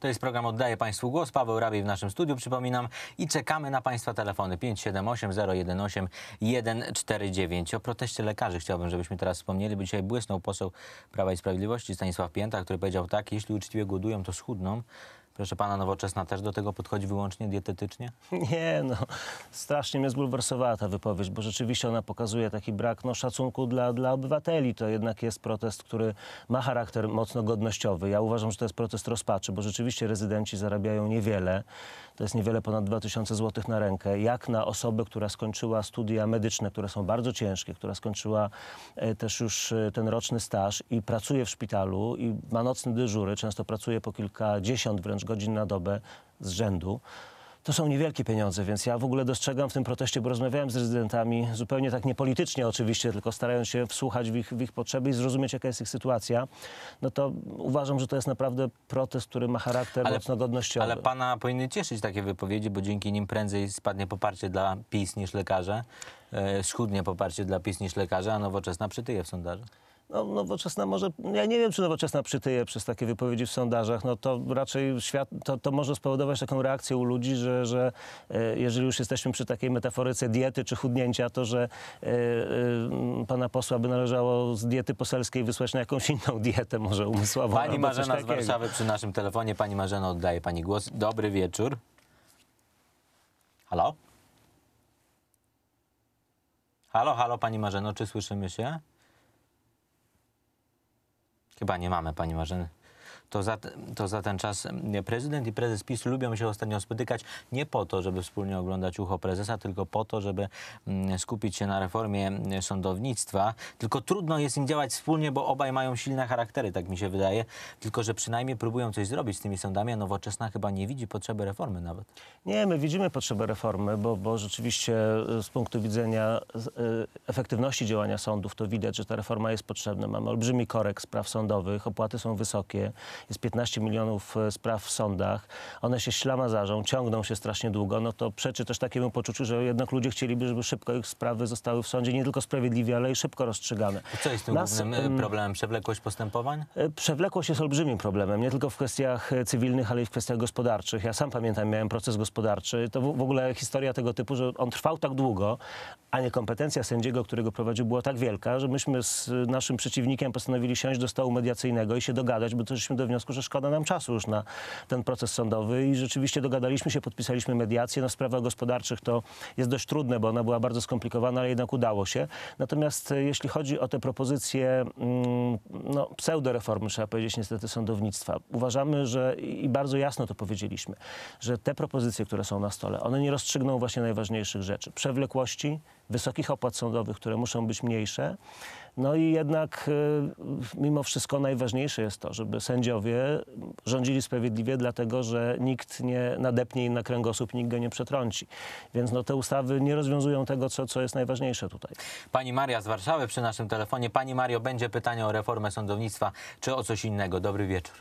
To jest program Oddaję Państwu Głos. Paweł Rabiej w naszym studiu, przypominam. I czekamy na Państwa telefony 578 018 149. O proteście lekarzy chciałbym, żebyśmy teraz wspomnieli, bo dzisiaj błysnął poseł Prawa i Sprawiedliwości Stanisław Pięta, który powiedział tak: jeśli uczciwie głodują, to schudną. Proszę pana, Nowoczesna też do tego podchodzi wyłącznie dietetycznie? Nie, no, strasznie mnie zbulwersowała ta wypowiedź, bo rzeczywiście ona pokazuje taki brak szacunku dla obywateli. To jednak jest protest, który ma charakter mocno godnościowy. Ja uważam, że to jest protest rozpaczy, bo rzeczywiście rezydenci zarabiają niewiele. To jest niewiele ponad 2000 zł na rękę. Jak na osobę, która skończyła studia medyczne, które są bardzo ciężkie, która skończyła też już ten roczny staż i pracuje w szpitalu i ma nocne dyżury, często pracuje po kilkadziesiąt wręcz godzin na dobę z rzędu. To są niewielkie pieniądze, więc ja w ogóle dostrzegam w tym proteście, bo rozmawiałem z rezydentami zupełnie tak niepolitycznie oczywiście, tylko starając się wsłuchać w ich potrzeby i zrozumieć, jaka jest ich sytuacja. No to uważam, że to jest naprawdę protest, który ma charakter mocno godnościowy. Ale pana powinny cieszyć takie wypowiedzi, bo dzięki nim prędzej spadnie poparcie dla PiS niż lekarze, schudnie poparcie dla PiS niż lekarze, a Nowoczesna przytyje w sondażu. No, Nowoczesna może, ja nie wiem, czy Nowoczesna przytyje przez takie wypowiedzi w sondażach. No to raczej to może spowodować taką reakcję u ludzi, że jeżeli już jesteśmy przy takiej metaforyce diety czy chudnięcia, to że pana posła by należało z diety poselskiej wysłać na jakąś inną dietę, może umysłową. Pani Marzena z Warszawy przy naszym telefonie. Pani Marzeno, oddaję pani głos. Dobry wieczór. Halo? Halo, halo, pani Marzeno, czy słyszymy się? Chyba nie mamy pani Marzeny. To za ten czas prezydent i prezes PiS lubią się ostatnio spotykać nie po to, żeby wspólnie oglądać ucho prezesa, tylko po to, żeby skupić się na reformie sądownictwa. Tylko trudno jest im działać wspólnie, bo obaj mają silne charaktery, tak mi się wydaje. Tylko że przynajmniej próbują coś zrobić z tymi sądami, a Nowoczesna chyba nie widzi potrzeby reformy nawet. Nie, my widzimy potrzebę reformy, bo rzeczywiście z punktu widzenia efektywności działania sądów to widać, że ta reforma jest potrzebna. Mamy olbrzymi korek spraw sądowych, opłaty są wysokie. Jest 15 milionów spraw w sądach. One się ślamazarzą, ciągną się strasznie długo. No to przeczy też takiemu poczuciu, że jednak ludzie chcieliby, żeby szybko ich sprawy zostały w sądzie nie tylko sprawiedliwie, ale i szybko rozstrzygane. To co jest tym głównym problemem? Przewlekłość postępowań? Przewlekłość jest olbrzymim problemem, nie tylko w kwestiach cywilnych, ale i w kwestiach gospodarczych. Ja sam pamiętam, miałem proces gospodarczy. To w ogóle historia tego typu, że on trwał tak długo, a niekompetencja sędziego, którego prowadził, była tak wielka, że myśmy z naszym przeciwnikiem postanowili siąść do stołu mediacyjnego i się dogadać, bo doszliśmy do wniosku, że szkoda nam czasu już na ten proces sądowy i rzeczywiście dogadaliśmy się, podpisaliśmy mediację. No w sprawach gospodarczych to jest dość trudne, bo ona była bardzo skomplikowana, ale jednak udało się. Natomiast jeśli chodzi o te propozycje pseudoreformy, trzeba powiedzieć niestety, sądownictwa, uważamy, że i bardzo jasno to powiedzieliśmy, że te propozycje, które są na stole, one nie rozstrzygną właśnie najważniejszych rzeczy. Przewlekłości, wysokich opłat sądowych, które muszą być mniejsze. No i jednak mimo wszystko najważniejsze jest to, żeby sędziowie rządzili sprawiedliwie, dlatego że nikt nie nadepnie im na kręgosłup, nikt go nie przetrąci. Więc te ustawy nie rozwiązują tego, co jest najważniejsze tutaj. Pani Maria z Warszawy przy naszym telefonie. Pani Mario, będzie pytanie o reformę sądownictwa, czy o coś innego? Dobry wieczór.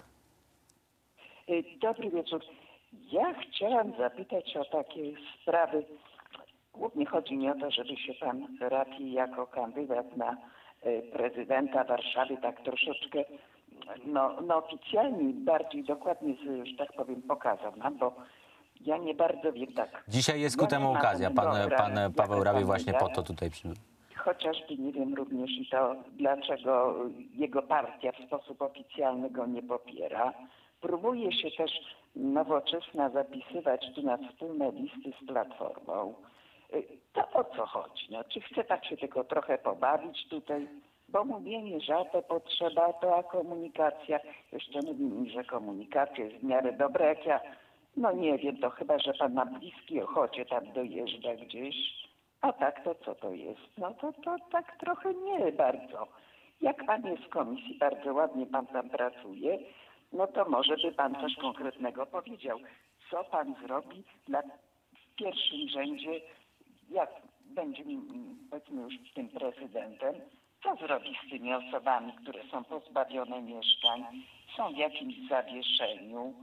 Dobry wieczór. Ja chciałam zapytać o takie sprawy. Głównie chodzi mi o to, żeby się pan Rapi jako kandydat na prezydenta Warszawy tak troszeczkę oficjalnie, bardziej dokładnie, że tak powiem, pokazał nam, bo ja nie bardzo wiem tak. Dzisiaj jest ku temu okazja. Pan Paweł Rabiej właśnie po to tutaj przybył. Chociażby nie wiem również i to, dlaczego jego partia w sposób oficjalny go nie popiera. Próbuje się też Nowoczesna zapisywać tu na wspólne listy z Platformą. To o co chodzi? Czy chce tak się tylko trochę pobawić tutaj? Bo mówienie, że to potrzeba, to a komunikacja. Jeszcze mówi mi, że komunikacja jest w miarę dobra. Jak ja, nie wiem, to chyba, że pan na Bliskiej Ochocie tam dojeżdża gdzieś. A tak, to co to jest? To tak trochę nie bardzo. Jak pan jest w komisji, bardzo ładnie pan tam pracuje, to może by pan coś konkretnego powiedział. Co pan zrobi w pierwszym rzędzie, jak będzie, powiedzmy, już tym prezydentem, co zrobi z tymi osobami, które są pozbawione mieszkań, są w jakimś zawieszeniu.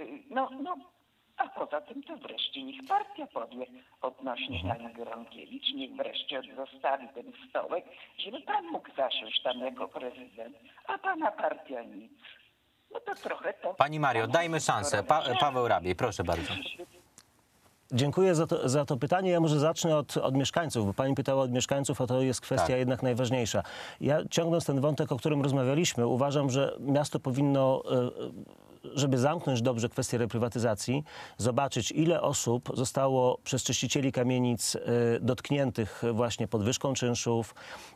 A poza tym to wreszcie niech partia powie odnośnie pani Gronkiewicz, niech wreszcie zostawi ten stołek, żeby pan mógł zasiąść tam jako prezydent, a pana partia nic. to trochę to... Pani Mario, dajmy szansę. Paweł Rabiej, proszę bardzo. Dziękuję za to pytanie. Ja może zacznę od mieszkańców, bo pani pytała od mieszkańców, a to jest kwestia Tak. jednak najważniejsza. Ja, ciągnąc ten wątek, o którym rozmawialiśmy, uważam, że miasto powinno, żeby zamknąć dobrze kwestię reprywatyzacji, zobaczyć, ile osób zostało przez czyścicieli kamienic dotkniętych właśnie podwyżką czynszów,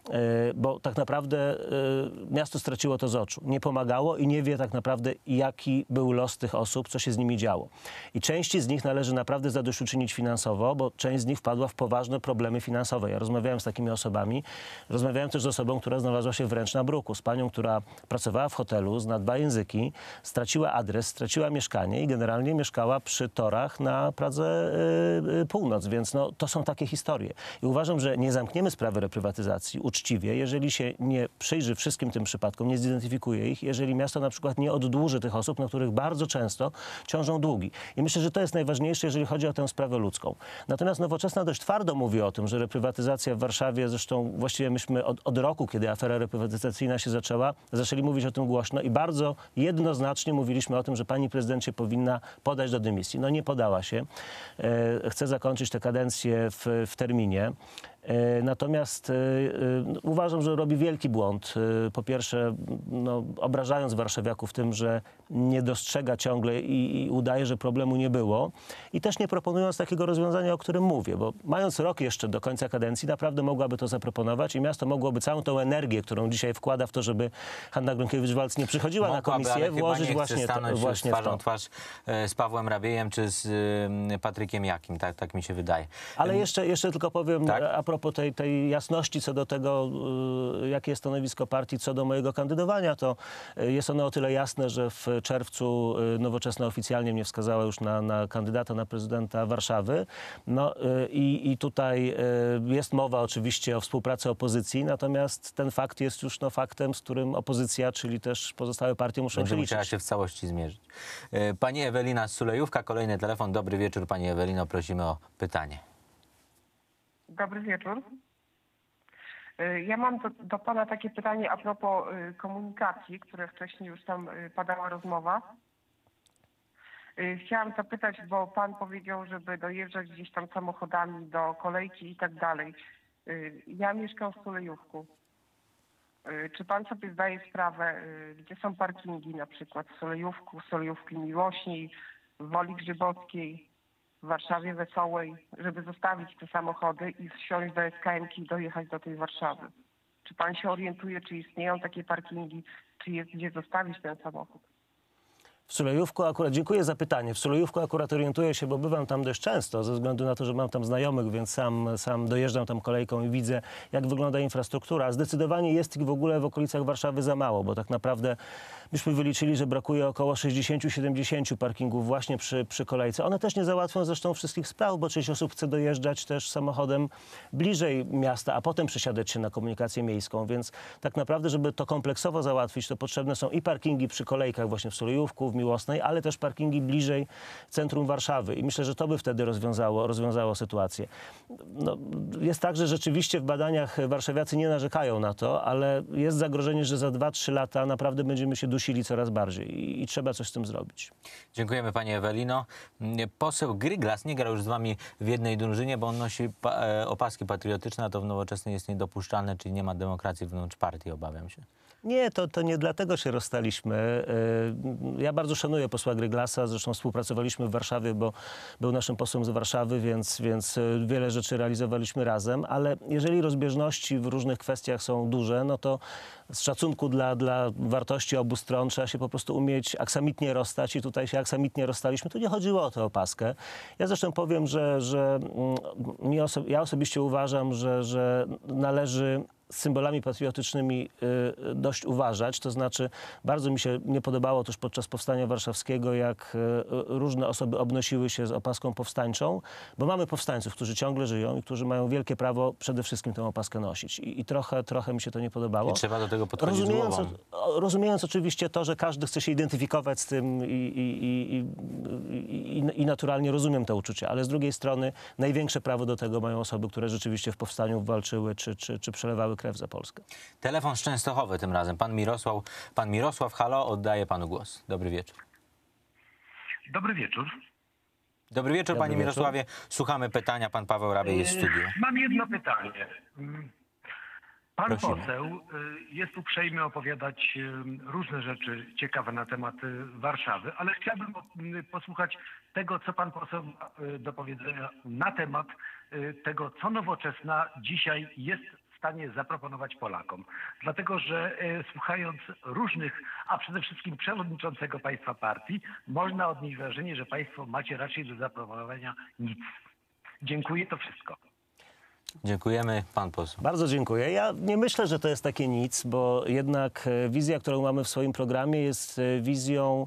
bo tak naprawdę miasto straciło to z oczu. Nie pomagało i nie wie tak naprawdę, jaki był los tych osób, co się z nimi działo. I części z nich należy naprawdę zadośćuczynić finansowo, bo część z nich wpadła w poważne problemy finansowe. Ja rozmawiałem z takimi osobami. Rozmawiałem też z osobą, która znalazła się wręcz na bruku, z panią, która pracowała w hotelu, zna 2 języki, straciła adres, straciła mieszkanie i generalnie mieszkała przy torach na Pradze Północ, więc no, to są takie historie. I uważam, że nie zamkniemy sprawy reprywatyzacji uczciwie, jeżeli się nie przyjrzy wszystkim tym przypadkom, nie zidentyfikuje ich, jeżeli miasto na przykład nie oddłuży tych osób, na których bardzo często ciążą długi. I myślę, że to jest najważniejsze, jeżeli chodzi o tę sprawę ludzką. Natomiast Nowoczesna dość twardo mówi o tym, że reprywatyzacja w Warszawie, zresztą właściwie myśmy od roku, kiedy afera reprywatyzacyjna się zaczęła, zaczęli mówić o tym głośno i bardzo jednoznacznie mówiliśmy o tym, że pani prezydent się powinna podać do dymisji. No nie podała się. Chce zakończyć tę kadencję w terminie. Natomiast uważam, że robi wielki błąd. Po pierwsze, no, obrażając warszawiaków tym, że nie dostrzega ciągle i udaje, że problemu nie było. I też nie proponując takiego rozwiązania, o którym mówię, bo mając rok jeszcze do końca kadencji, naprawdę mogłaby to zaproponować i miasto mogłoby całą tą energię, którą dzisiaj wkłada w to, żeby Hanna Gronkiewicz-Waltz nie przychodziła na komisję, włożyć właśnie w twarzą to. twarz z Pawłem Rabiejem czy z Patrykiem Jakim. Tak mi się wydaje. Ale jeszcze tylko powiem, Tak? a propos tej jasności co do tego, jakie jest stanowisko partii co do mojego kandydowania, to jest ono o tyle jasne, że w czerwcu Nowoczesna oficjalnie mnie wskazała już na kandydata na prezydenta Warszawy. No i tutaj jest mowa oczywiście o współpracy opozycji, natomiast ten fakt jest już faktem, z którym opozycja, czyli też pozostałe partie muszą Będzie się musiała liczyć. się w całości zmierzyć. Pani Ewelina z Sulejówka, kolejny telefon. Dobry wieczór, pani Ewelino, prosimy o pytanie. Dobry wieczór. Ja mam do pana takie pytanie a propos komunikacji, które wcześniej już tam padała rozmowa. Chciałam zapytać, bo pan powiedział, żeby dojeżdżać gdzieś tam samochodami do kolejki i tak dalej. Ja mieszkam w Sulejówku. Czy pan sobie zdaje sprawę, gdzie są parkingi na przykład w Sulejówku, w Sulejówki Miłośniej, w Woli Grzybowskiej, w Warszawie Wesołej, żeby zostawić te samochody i wsiąść do SKM-ki i dojechać do tej Warszawy? Czy pan się orientuje, czy istnieją takie parkingi, czy jest gdzie zostawić ten samochód? W Sulejówku akurat, dziękuję za pytanie. W Sulejówku akurat orientuję się, bo bywam tam dość często, ze względu na to, że mam tam znajomych, więc sam dojeżdżam tam kolejką i widzę, jak wygląda infrastruktura. Zdecydowanie jest ich w ogóle w okolicach Warszawy za mało, bo tak naprawdę myśmy wyliczyli, że brakuje około 60-70 parkingów właśnie przy kolejce. One też nie załatwią zresztą wszystkich spraw, bo część osób chce dojeżdżać też samochodem bliżej miasta, a potem przesiadać się na komunikację miejską, więc tak naprawdę, żeby to kompleksowo załatwić, to potrzebne są i parkingi przy kolejkach właśnie w Sulejówku, w Miłosnej, ale też parkingi bliżej centrum Warszawy. I myślę, że to by wtedy rozwiązało sytuację. No, jest tak, że rzeczywiście w badaniach warszawiacy nie narzekają na to, ale jest zagrożenie, że za 2-3 lata naprawdę będziemy się dusili coraz bardziej i trzeba coś z tym zrobić. Dziękujemy pani Ewelino. Poseł Gryglas nie grał już z wami w jednej drużynie, bo on nosi opaski patriotyczne, a to w Nowoczesnej jest niedopuszczalne, czyli nie ma demokracji wewnątrz partii, obawiam się. Nie, to nie dlatego się rozstaliśmy. Ja bardzo szanuję posła Gryglasa, zresztą współpracowaliśmy w Warszawie, bo był naszym posłem z Warszawy, więc wiele rzeczy realizowaliśmy razem, ale jeżeli rozbieżności w różnych kwestiach są duże, no to z szacunku dla wartości obu stron trzeba się po prostu umieć aksamitnie rozstać i tutaj się aksamitnie rozstaliśmy. Tu nie chodziło o tę opaskę. Ja zresztą powiem, że ja osobiście uważam, że należy z symbolami patriotycznymi dość uważać. To znaczy, bardzo mi się nie podobało też podczas Powstania Warszawskiego, jak różne osoby obnosiły się z opaską powstańczą, bo mamy powstańców, którzy ciągle żyją i którzy mają wielkie prawo przede wszystkim tę opaskę nosić. I trochę mi się to nie podobało. I trzeba do tego podchodzić z głową. Rozumiejąc oczywiście to, że każdy chce się identyfikować z tym i naturalnie rozumiem te uczucia, ale z drugiej strony największe prawo do tego mają osoby, które rzeczywiście w powstaniu walczyły czy przelewały przełały krew za Polskę. Telefon z Częstochowy tym razem. Pan Mirosław, halo, oddaję panu głos. Dobry wieczór. Dobry wieczór. Dobry wieczór, panie wieczór. Mirosławie. Słuchamy pytania. Pan Paweł Rabie jest w studiu. Mam jedno pytanie. Pan Prosimy. poseł jest uprzejmy opowiadać różne rzeczy ciekawe na temat Warszawy, ale chciałbym posłuchać tego, co pan poseł ma do powiedzenia na temat tego, co Nowoczesna dzisiaj jest w stanie zaproponować Polakom. Dlatego, że słuchając różnych, a przede wszystkim przewodniczącego państwa partii, można odnieść wrażenie, że państwo macie raczej do zaproponowania nic. Dziękuję, to wszystko. Dziękujemy. Pan poseł. Bardzo dziękuję. Ja nie myślę, że to jest takie nic, bo jednak wizja, którą mamy w swoim programie, jest wizją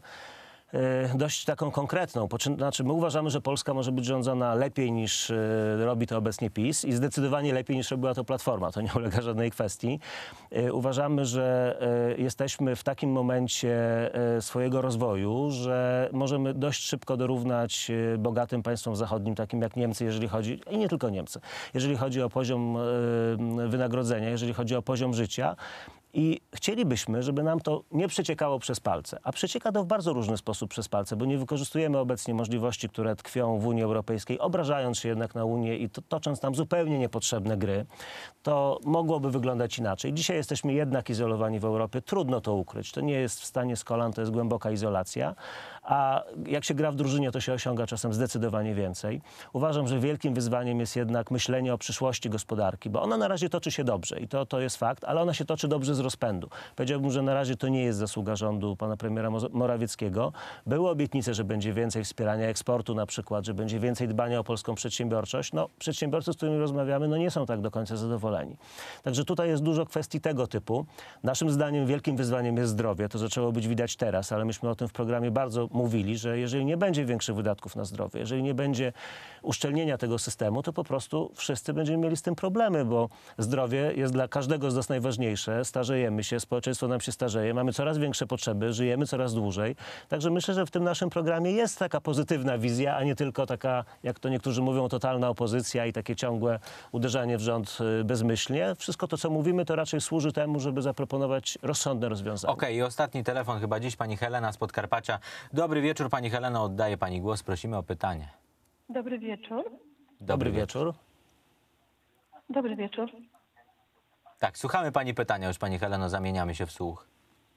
dość taką konkretną. Znaczy, my uważamy, że Polska może być rządzona lepiej niż robi to obecnie PiS i zdecydowanie lepiej niż robiła to Platforma. To nie ulega żadnej kwestii. Uważamy, że jesteśmy w takim momencie swojego rozwoju, że możemy dość szybko dorównać bogatym państwom zachodnim, takim jak Niemcy, jeżeli chodzi, i nie tylko Niemcy, jeżeli chodzi o poziom wynagrodzenia, jeżeli chodzi o poziom życia. I chcielibyśmy, żeby nam to nie przeciekało przez palce. A przecieka to w bardzo różny sposób przez palce, bo nie wykorzystujemy obecnie możliwości, które tkwią w Unii Europejskiej, obrażając się jednak na Unię i tocząc tam zupełnie niepotrzebne gry. To mogłoby wyglądać inaczej. Dzisiaj jesteśmy jednak izolowani w Europie. Trudno to ukryć. To nie jest wstanie z kolan, to jest głęboka izolacja. A jak się gra w drużynie, to się osiąga czasem zdecydowanie więcej. Uważam, że wielkim wyzwaniem jest jednak myślenie o przyszłości gospodarki, bo ona na razie toczy się dobrze i to jest fakt, ale ona się toczy dobrze z rozpędu. Powiedziałbym, że na razie to nie jest zasługa rządu pana premiera Morawieckiego. Były obietnice, że będzie więcej wspierania eksportu na przykład, że będzie więcej dbania o polską przedsiębiorczość. No, przedsiębiorcy, z którymi rozmawiamy, no nie są tak do końca zadowoleni. Także tutaj jest dużo kwestii tego typu. Naszym zdaniem wielkim wyzwaniem jest zdrowie. To zaczęło być widać teraz, ale myśmy o tym w programie bardzo mówili, że jeżeli nie będzie większych wydatków na zdrowie, jeżeli nie będzie uszczelnienia tego systemu, to po prostu wszyscy będziemy mieli z tym problemy, bo zdrowie jest dla każdego z nas najważniejsze. Starzejemy się, społeczeństwo nam się starzeje, mamy coraz większe potrzeby, żyjemy coraz dłużej. Także myślę, że w tym naszym programie jest taka pozytywna wizja, a nie tylko taka, jak to niektórzy mówią, totalna opozycja i takie ciągłe uderzanie w rząd bezmyślnie. Wszystko to, co mówimy, to raczej służy temu, żeby zaproponować rozsądne rozwiązania. Okej, i ostatni telefon chyba dziś, pani Helena z Podkarpacia. Dobry wieczór, pani Heleno, oddaję pani głos. Prosimy o pytanie. Dobry wieczór. Dobry wieczór. Dobry wieczór. Tak, słuchamy pani pytania już, pani Heleno, zamieniamy się w słuch.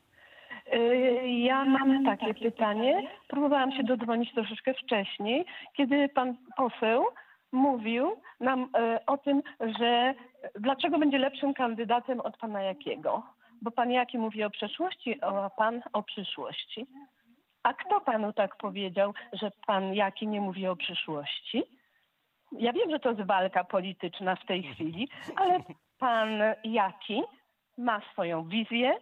Ja mam takie pytanie. Próbowałam się dodzwonić troszeczkę wcześniej, kiedy pan poseł mówił nam o tym, że dlaczego będzie lepszym kandydatem od pana Jakiego. Bo pan Jaki mówi o przeszłości, a pan o przyszłości. A kto panu tak powiedział, że pan Jaki nie mówi o przyszłości? Ja wiem, że to jest walka polityczna w tej chwili, ale pan Jaki ma swoją wizję,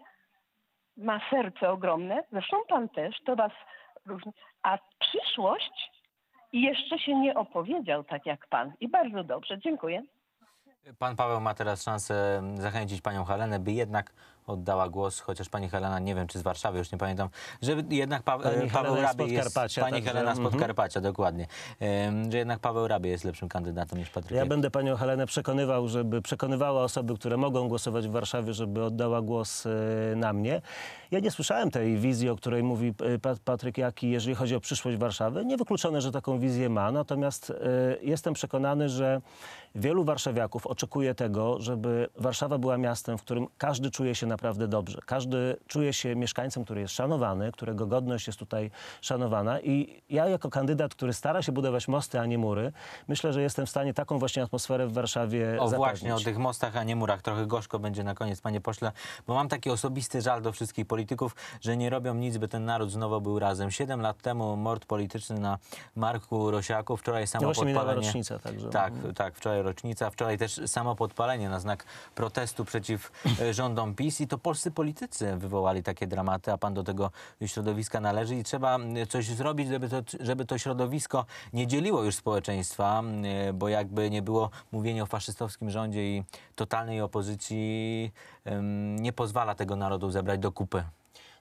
ma serce ogromne, zresztą pan też, to was różni. A przyszłość jeszcze się nie opowiedział tak jak pan. I bardzo dobrze, dziękuję. Pan Paweł ma teraz szansę zachęcić panią Helenę, by jednak oddała głos, chociaż pani Helena, nie wiem czy z Warszawy, już nie pamiętam, że jednak Paweł Rabie jest... Pani także, Helena z Podkarpacia, dokładnie. Że jednak Paweł Rabie jest lepszym kandydatem niż Patryk Ja Jaki. będę panią Helenę przekonywał, żeby przekonywała osoby, które mogą głosować w Warszawie, żeby oddała głos na mnie. Ja nie słyszałem tej wizji, o której mówi Patryk Jaki, jeżeli chodzi o przyszłość Warszawy. Niewykluczone, że taką wizję ma, natomiast jestem przekonany, że wielu warszawiaków oczekuje tego, żeby Warszawa była miastem, w którym każdy czuje się naprawdę dobrze. Każdy czuje się mieszkańcem, który jest szanowany, którego godność jest tutaj szanowana i ja jako kandydat, który stara się budować mosty, a nie mury, myślę, że jestem w stanie taką właśnie atmosferę w Warszawie zapewnić. Właśnie, o tych mostach, a nie murach. Trochę gorzko będzie na koniec, panie pośle, bo mam taki osobisty żal do wszystkich polityków, że nie robią nic, by ten naród znowu był razem. 7 lat temu mord polityczny na Marku Rosiaku, wczoraj samo właśnie minęła podpalenie. rocznica, także. Tak, wczoraj rocznica, wczoraj też samo podpalenie na znak protestu przeciw rządom PiS i to polscy politycy wywołali takie dramaty, a pan do tego środowiska należy i trzeba coś zrobić, żeby to środowisko nie dzieliło już społeczeństwa, bo jakby nie było mówienia o faszystowskim rządzie i totalnej opozycji nie pozwala tego narodu zebrać do kupy.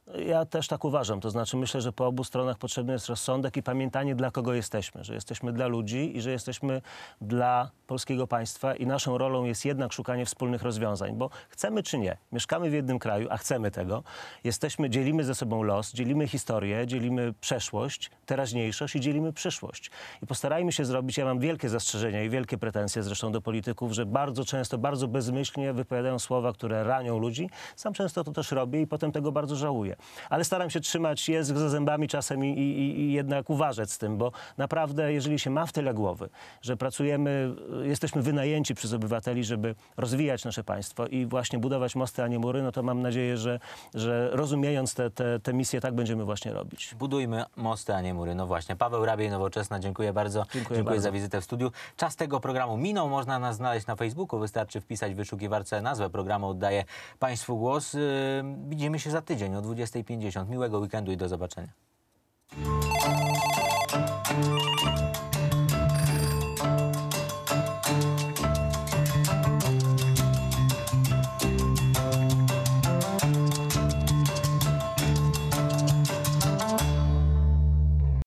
Ja też tak uważam. To znaczy myślę, że po obu stronach potrzebny jest rozsądek i pamiętanie, dla kogo jesteśmy. Że jesteśmy dla ludzi i że jesteśmy dla polskiego państwa i naszą rolą jest jednak szukanie wspólnych rozwiązań, bo chcemy czy nie, mieszkamy w jednym kraju, a chcemy tego. Dzielimy ze sobą los, dzielimy historię, dzielimy przeszłość, teraźniejszość i dzielimy przyszłość. I postarajmy się zrobić, ja mam wielkie zastrzeżenia i wielkie pretensje zresztą do polityków, że bardzo często, bardzo bezmyślnie wypowiadają słowa, które ranią ludzi. Sam często to też robię i potem tego bardzo żałuję. Ale staram się trzymać język za zębami czasem i jednak uważać z tym, bo naprawdę, jeżeli się ma w tyle głowy, że pracujemy, jesteśmy wynajęci przez obywateli, żeby rozwijać nasze państwo i właśnie budować mosty, a nie mury, no to mam nadzieję, że rozumiejąc te misje, tak będziemy właśnie robić. Budujmy mosty, a nie mury. No właśnie. Paweł Rabiej, Nowoczesna, dziękuję bardzo. Dziękuję bardzo. za wizytę w studiu. Czas tego programu minął. Można nas znaleźć na Facebooku. Wystarczy wpisać w wyszukiwarce nazwę programu. Oddaję Państwu głos. Widzimy się za tydzień o 20:50. Miłego weekendu i do zobaczenia.